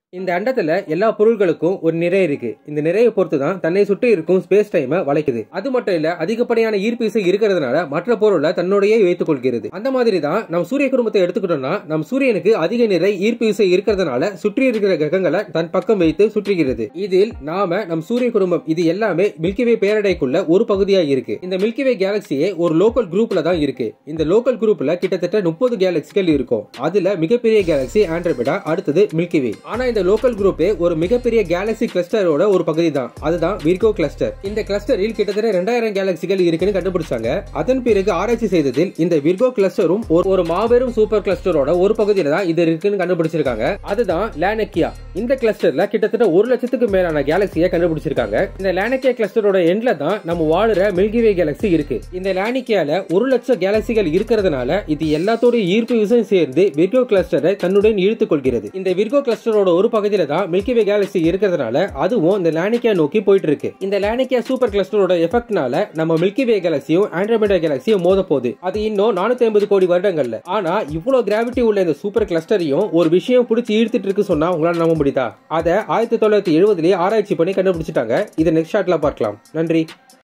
இந்த அண்டத்துல எல்லா பொருட்களுக்கும் ஒரு நிறை இருக்கு. இந்த நிறையை பொறுத்து தான் தன்னை சுற்றி இருக்கும் ஸ்பேஸ் டைமை வளைக்குது. அது மட்டும் இல்ல, அதிகப்படியான ஈர்ப்பு விசை இருக்கிறதுனால மற்ற பொருளை தன்னுடைய வைத்துக் கொள்கிறது. அந்த மாதிரி தான் நம் சூரிய குடும்பத்தை எடுத்துக்கிட்டோம்னா, நம் சூரியனுக்கு அதிக நிறை ஈர்ப்பு விசை இருக்கிறதுனால சுற்றி இருக்கிற கிரகங்களை தன் பக்கம் வைத்து சுற்றுகிறது. இதில் நாம நம் சூரிய குடும்பம் இது எல்லாமே மில்கிவே பேரடைக்குள்ள ஒரு பகுதியா இருக்கு. இந்த மில்கிவே கேலக்சியே ஒரு லோக்கல் குரூப்ல தான் இருக்கு. இந்த லோக்கல் குரூப்ல கிட்டத்தட்ட 30 கேலக்சிகள் இருக்கும். அதுல மிகப்பெரிய கேலக்சி ஆண்ட்ரோமேடா, அடுத்தது மில்கிவே. ஆனா இந்த லோக்கல் குரூப்பே ஒரு மிகப்பெரிய கேலக்சி கிளஸ்டரோட ஒரு பகுதி தான். அதுதான் விர்கோ கிளஸ்டர். இந்த கிளஸ்டரில் கிட்டத்தட்ட 2000 கேலக்சிகள் இருக்குன்னு கண்டுபிடிச்சாங்க. அதன் பிறகு ஆராய்ச்சி செய்ததில் இந்த விர்கோ கிளஸ்டரும் ஒரு மாபெரும் சூப்பர் கிளஸ்டரோட ஒரு பகுதியில தான் இது இருக்குன்னு கண்டுபிடிச்சிருக்காங்க. அதுதான் லானக்கியா. இந்த கிளஸ்டர்ல கிட்டத்தட்ட 1 லட்சத்துக்கு மேலான கேலக்சியை கண்டுபிடிச்சிருக்காங்க. இந்த லானக்கியா கிளஸ்டரோட எண்ட்ல தான் நம்ம வாழுற மில்கிவே கேலக்சி இருக்கு. இந்த லானக்கியால 1 லட்சம் கேலக்சிகள் இருக்கிறதுனால இது எல்லாத்தோட ஈர்ப்பு விசை சேர்ந்து விர்கோ கிளஸ்டரை தன்னுடன் இழுத்துக் கொள்கிறது. இந்த விர்கோ கிளஸ்டரோட ஒரு பகுதியில தான் மில்கிவே கேலக்சி இருக்கிறதுனால அதுவும் இந்த லானக்கியா நோக்கி போயிட்டு இருக்கு. இந்த லானக்கியா சூப்பர் கிளஸ்டரோட எஃபெக்ட்னால நம்ம மில்கிவே கேலக்சியும் ஆண்ட்ரோமேடா கேலக்சியும் மோத போகுது. அது இன்னும் 450 கோடி வருடங்கள்ல. ஆனா இவ்வளவு கிராவிட்டி உள்ள இந்த சூப்பர் கிளஸ்டரையும் ஒரு விஷயம் பிடிச்சி ஈர்த்துட்டு இருக்கு சொன்னா உங்களால நம்ப முடியுதா? அதை 1970 ஆராய்ச்சி பண்ணி கண்டுபிடிச்சிட்டாங்க. இதை நெக்ஸ்ட் ஷாட்ல பார்க்கலாம். நன்றி.